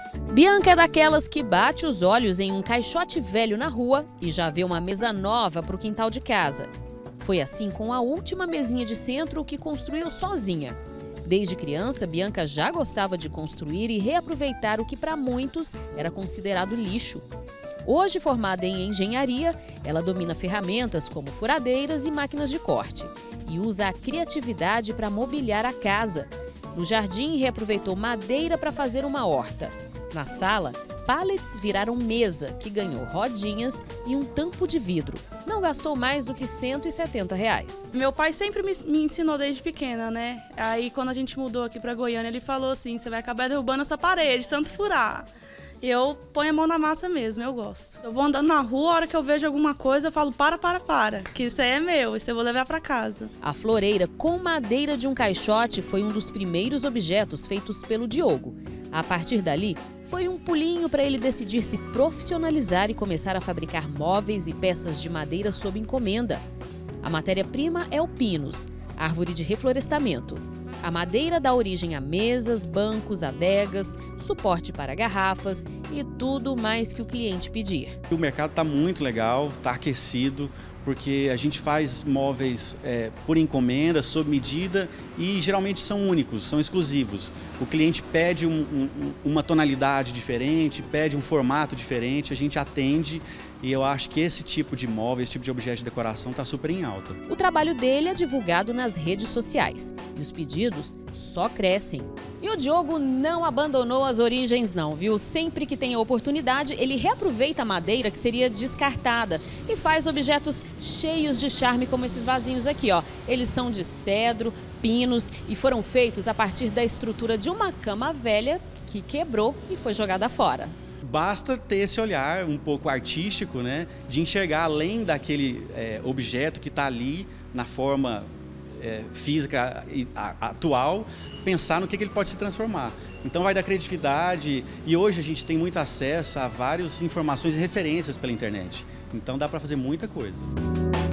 Bianca é daquelas que bate os olhos em um caixote velho na rua e já vê uma mesa nova para o quintal de casa. Foi assim com a última mesinha de centro que construiu sozinha. Desde criança, Bianca já gostava de construir e reaproveitar o que para muitos era considerado lixo. Hoje formada em engenharia, ela domina ferramentas como furadeiras e máquinas de corte e usa a criatividade para mobiliar a casa. No jardim, reaproveitou madeira para fazer uma horta. Na sala, pallets viraram mesa, que ganhou rodinhas e um tampo de vidro. Não gastou mais do que R$170. Meu pai sempre me ensinou desde pequena, né? Aí quando a gente mudou aqui para Goiânia, ele falou assim, você vai acabar derrubando essa parede, tanto furar. E eu ponho a mão na massa mesmo, eu gosto. Eu vou andando na rua, a hora que eu vejo alguma coisa, eu falo para, que isso aí é meu, isso eu vou levar para casa. A floreira com madeira de um caixote foi um dos primeiros objetos feitos pelo Diogo. A partir dali, foi um pulinho para ele decidir se profissionalizar e começar a fabricar móveis e peças de madeira sob encomenda. A matéria-prima é o pinus, árvore de reflorestamento. A madeira dá origem a mesas, bancos, adegas, suporte para garrafas e tudo mais que o cliente pedir. O mercado está muito legal, está aquecido, porque a gente faz móveis por encomenda, sob medida e geralmente são únicos, são exclusivos. O cliente pede uma tonalidade diferente, pede um formato diferente, a gente atende e eu acho que esse tipo de móvel, esse tipo de objeto de decoração está super em alta. O trabalho dele é divulgado nas redes sociais e os pedidos só crescem. E o Diogo não abandonou as origens não, viu? Sempre que tem a oportunidade, ele reaproveita a madeira que seria descartada e faz objetos cheios de charme como esses vasinhos aqui, ó. Eles são de cedro, pinos e foram feitos a partir da estrutura de uma cama velha que quebrou e foi jogada fora. Basta ter esse olhar um pouco artístico, né, de enxergar além daquele objeto que está ali na forma física atual, pensar no que ele pode se transformar. Então vai da criatividade e hoje a gente tem muito acesso a várias informações e referências pela internet. Então dá para fazer muita coisa.